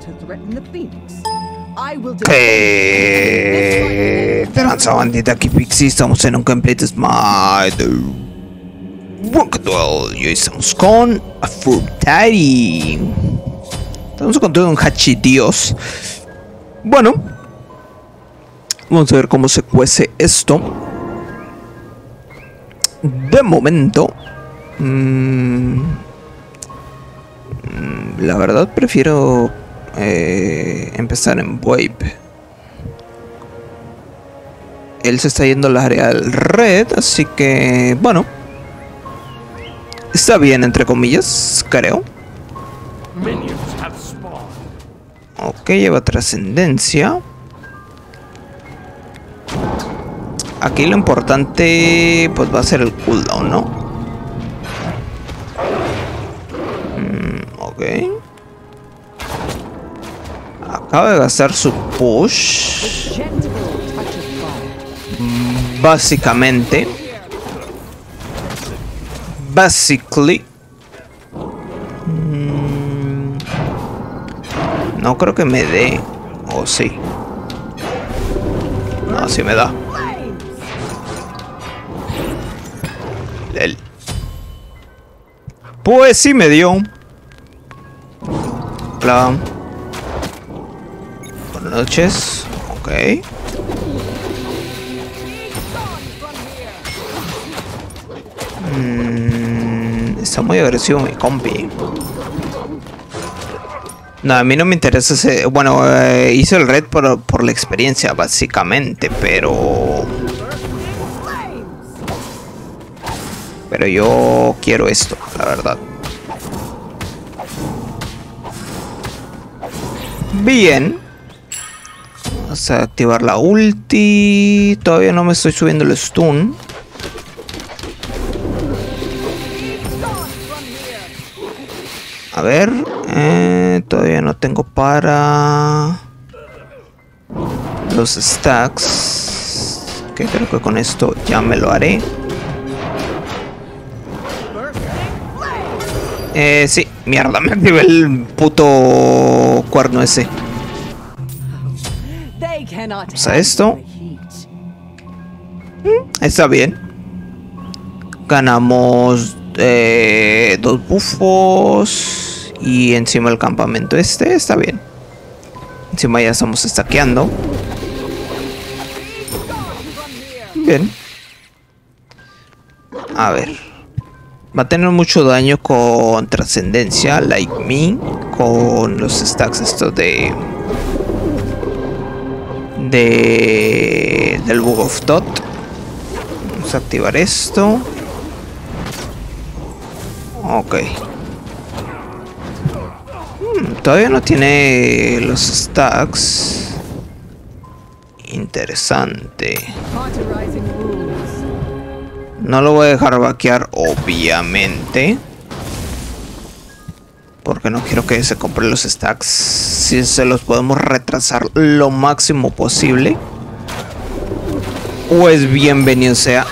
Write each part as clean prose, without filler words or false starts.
Tranza bandita, aquí Pixie, estamos en un Complete Smite Rocket Duel y hoy estamos con Aphrodite. Estamos con todo un Hachi Dios. Bueno, vamos a ver cómo se cuece esto. De momento, la verdad prefiero empezar en Wave. Él se está yendo al área del red, así que bueno, está bien entre comillas, creo. Ok, lleva trascendencia. Aquí lo importante pues va a ser el cooldown, ¿no? Ok. Acaba de gastar su push. Básicamente. No creo que me dé. O sí. No, sí me da. Pues sí me dio. Hola. Buenas noches. Ok. Está muy agresivo mi compi. No, a mí no me interesa ese... Bueno, hice el red por la experiencia, básicamente, pero yo quiero esto, la verdad. Bien. Vamos a activar la ulti. Todavía no me estoy subiendo el stun. A ver, todavía no tengo para los stacks. Que creo que con esto ya me lo haré. Sí, mierda, me activé el puto cuerno ese. Vamos a esto. Está bien. Ganamos 2 bufos. Y encima el campamento está bien. Encima ya estamos stackeando. Bien. A ver. Va a tener mucho daño con trascendencia, like me, con los stacks estos del Bug of Thought. Vamos a activar esto. Ok. Todavía no tiene los stacks. Interesante. No lo voy a dejar vaquear, obviamente. Porque no quiero que se compre los stacks. Si se los podemos retrasar lo máximo posible, pues bienvenido sea.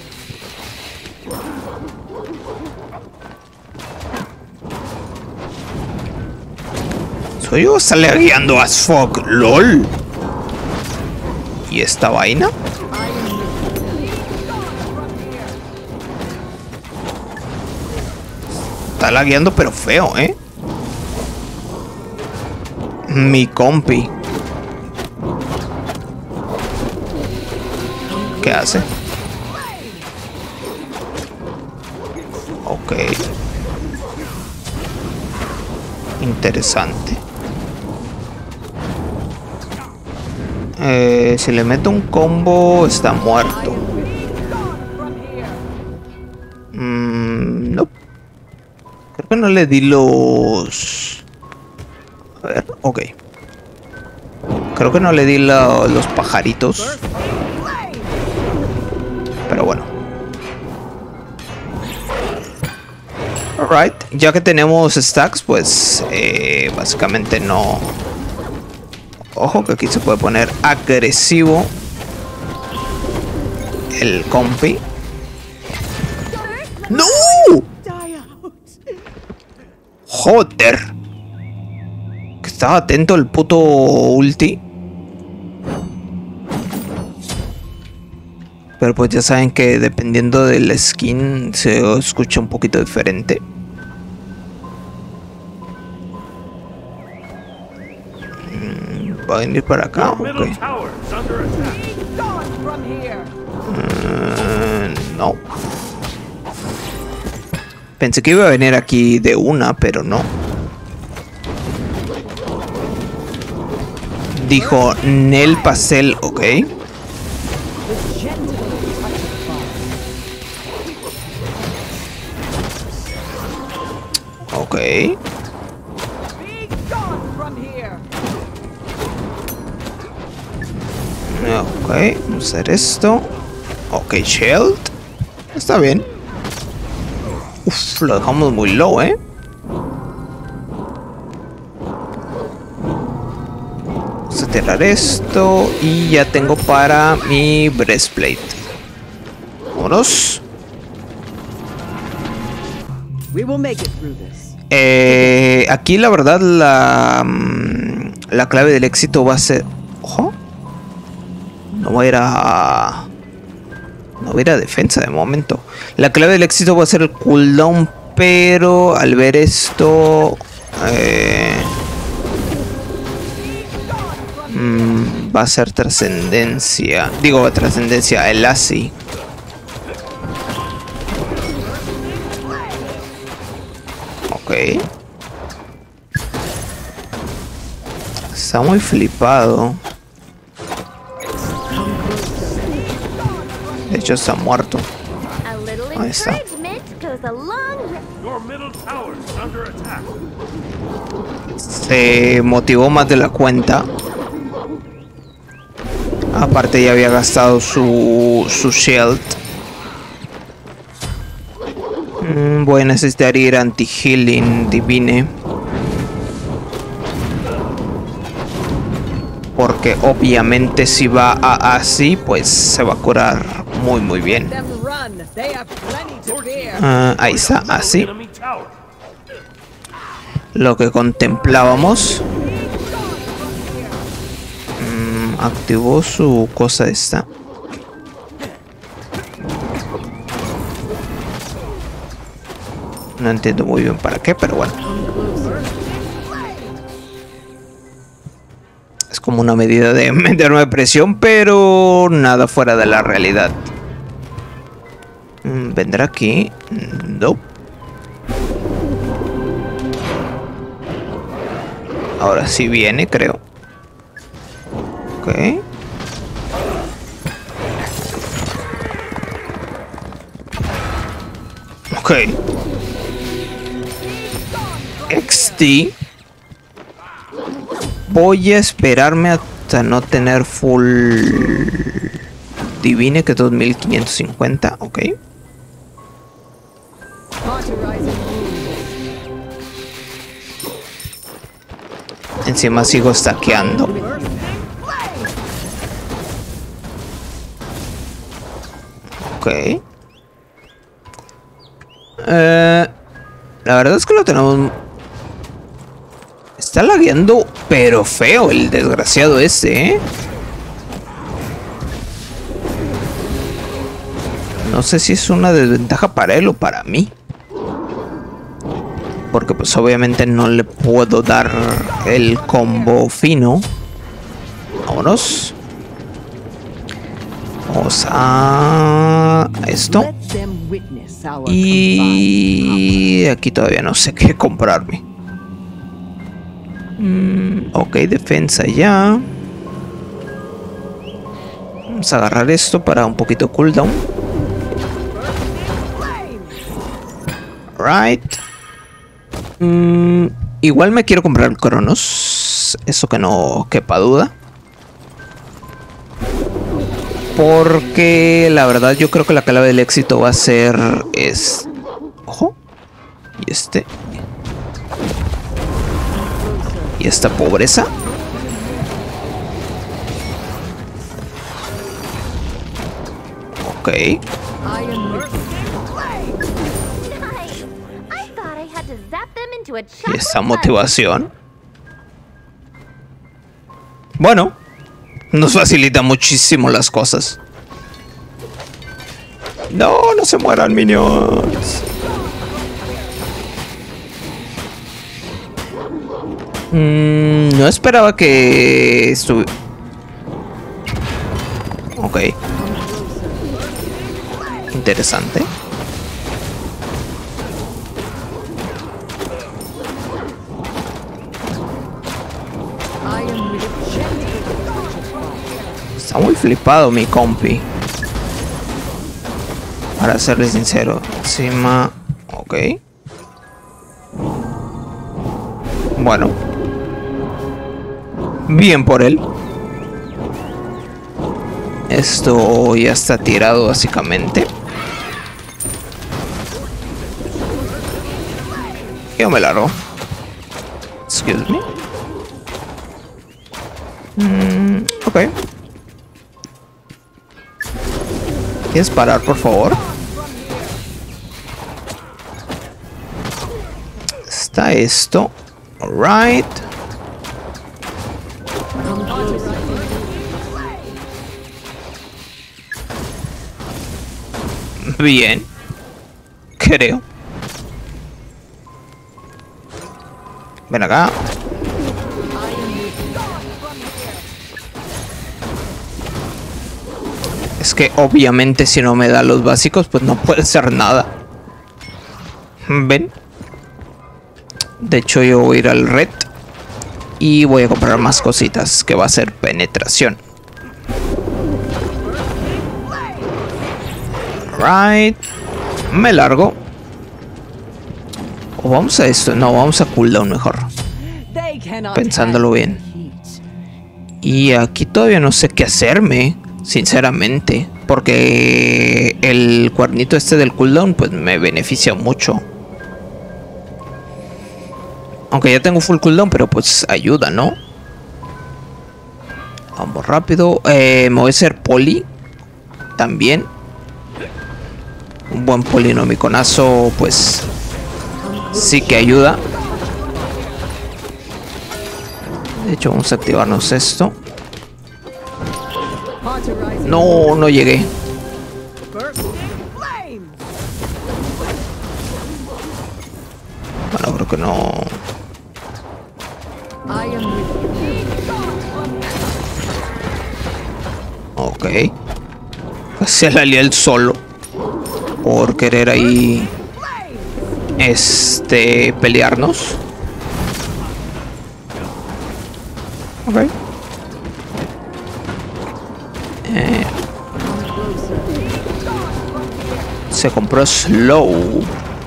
Soy yo, sale guiando as fuck, lol. ¿Y esta vaina? Está lagueando pero feo, mi compi. ¿Qué hace? Ok. Interesante. Si le meto un combo está muerto. No. Creo que no le di los... A ver, ok. Creo que no le di los pajaritos. Pero bueno. Alright, ya que tenemos stacks, pues básicamente no... Ojo que aquí se puede poner agresivo el compi. ¡No! ¡Joder! Estaba atento al puto ulti. Pero pues ya saben que dependiendo del skin se escucha un poquito diferente. Va a venir para acá, ok. No. Pensé que iba a venir aquí de una, pero no. Dijo Nel Pasel, ok. Ok. Ok, vamos a hacer esto. Ok, Shield. Está bien. Uf, lo dejamos muy low, Vamos a tirar esto. Y ya tengo para mi breastplate. Vámonos. Aquí la verdad la clave del éxito va a ser... Ojo. No voy a ir a... No voy a ir a defensa de momento. La clave del éxito va a ser el cooldown. Pero al ver esto... va a ser trascendencia. Digo, trascendencia, el ASI. Ok. Está muy flipado. De hecho está muerto. Ahí está. Se motivó más de la cuenta. Aparte ya había gastado su shield. Voy a necesitar ir anti-healing divine. Porque obviamente si va a así, pues se va a curar muy bien. Ahí está, así. Lo que contemplábamos. Activó su cosa esta. No entiendo muy bien para qué, pero bueno. Es como una medida de meterme presión, pero nada fuera de la realidad. ¿Vendrá aquí? No. Ahora sí viene, creo. Ok. Ok. XD. Voy a esperarme hasta no tener full divine, que 2550. Ok. Encima sigo stackeando. Ok. La verdad es que lo tenemos... Está lagueando, pero feo el desgraciado ese, No sé si es una desventaja para él o para mí. Porque pues obviamente no le puedo dar el combo fino. Vámonos. Vamos a esto. Y aquí todavía no sé qué comprarme. Ok, defensa ya. Vamos a agarrar esto para un poquito cooldown. Right. Igual me quiero comprar el Cronos. Eso que no quepa duda. Porque la verdad yo creo que la clave del éxito va a ser ojo. Y este. Y esta pobreza. Ok. Y esta motivación. Bueno, nos facilita muchísimo las cosas. No, no se mueran, minions. No esperaba que estuviera... Ok. Interesante. Está muy flipado mi compi. Para serle sincero. Encima... Ok. Bueno. Bien por él. Esto ya está tirado básicamente. Yo me largo. Excuse me. Ok. ¿Quieres parar, por favor? Está esto. Alright. Bien. Creo. Ven acá. Es que obviamente si no me da los básicos, pues no puede ser nada. ¿Ven? De hecho yo voy a ir al red. Y voy a comprar más cositas, que va a ser penetración. Right. Me largo. O vamos a esto. No, vamos a cooldown mejor. Pensándolo bien. Y aquí todavía no sé qué hacerme, sinceramente. Porque el cuernito este del cooldown pues me beneficia mucho. Aunque ya tengo full cooldown, pero pues ayuda, ¿no? Vamos rápido. Me voy a hacer poli. También. Un buen polinomiconazo, pues sí que ayuda. De hecho, vamos a activarnos esto. No, no llegué. Bueno, creo que no. Ok. Se la lié él solo. Por querer ahí pelearnos. Ok. Se compró slow.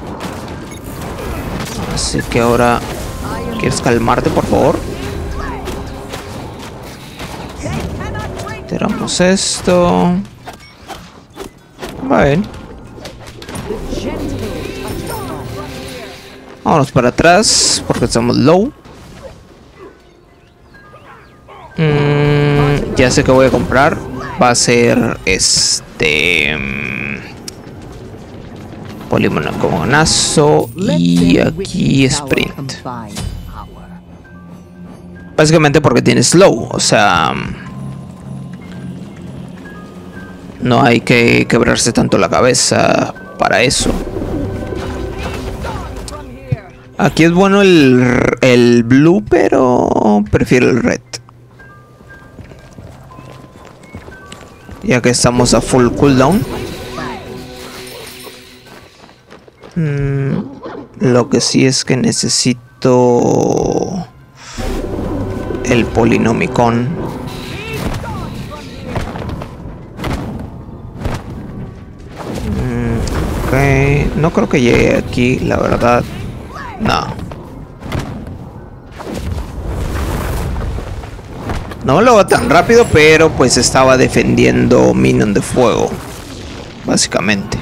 Así que ahora... ¿Quieres calmarte, por favor? Tiramos esto. Bien. Vámonos para atrás porque estamos low. Ya sé que voy a comprar. Va a ser polimonconazo y aquí sprint. Básicamente porque tiene slow, o sea, no hay que quebrarse tanto la cabeza para eso. Aquí es bueno el blue, pero prefiero el red. Ya que estamos a full cooldown. Lo que sí es que necesito el polinomicon. Ok, no creo que llegue aquí, la verdad. No. No lo va tan rápido, pero pues estaba defendiendo minion de fuego, básicamente.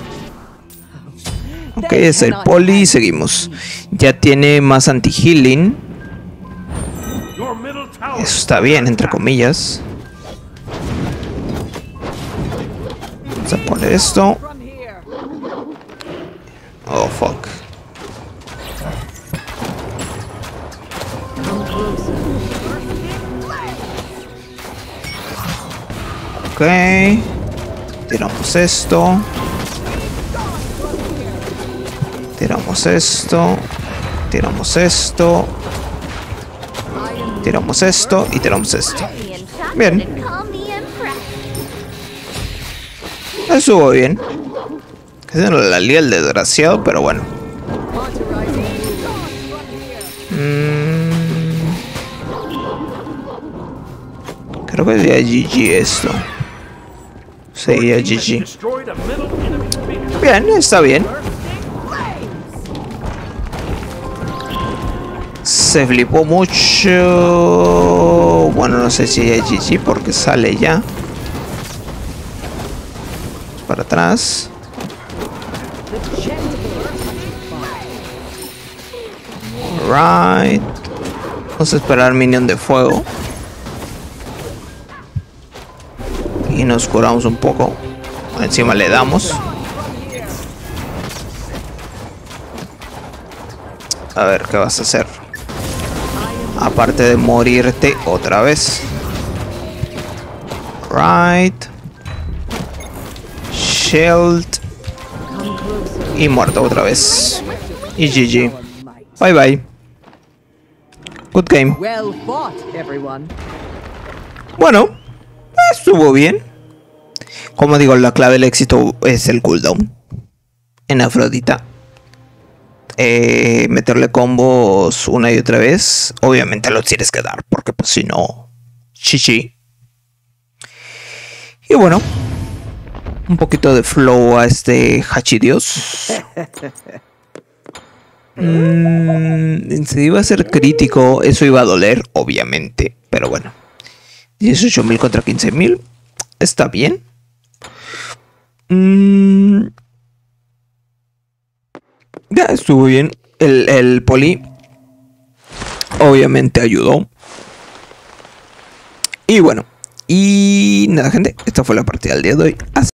Ok, es el poli y seguimos. Ya tiene más anti-healing. Eso está bien, entre comillas. Vamos a poner esto. Oh, fuck. Ok. Tiramos esto. Tiramos esto. Tiramos esto. Tiramos esto y tiramos esto. Bien. Estuvo bien. Que no la lié el desgraciado, pero bueno. Creo que sería GG esto. Sería GG. Bien, está bien. Se flipó mucho. Bueno, no sé si es GG porque sale ya. Para atrás. Right. Vamos a esperar minion de fuego. Y nos curamos un poco. Encima le damos. A ver, ¿qué vas a hacer? Aparte de morirte otra vez. Right. Shield. Y muerto otra vez. Y GG. Bye bye. Good game. Bueno, estuvo bien. Como digo, la clave del éxito es el cooldown. En Afrodita. Meterle combos una y otra vez. Obviamente los tienes que dar, porque pues si no, chichi. Y bueno, un poquito de flow a este Hachidios. Si iba a ser crítico, eso iba a doler, obviamente. Pero bueno, 18.000 contra 15.000. Está bien. Ya estuvo bien. El poli obviamente ayudó. Y bueno, y nada, gente, esta fue la partida del día de hoy.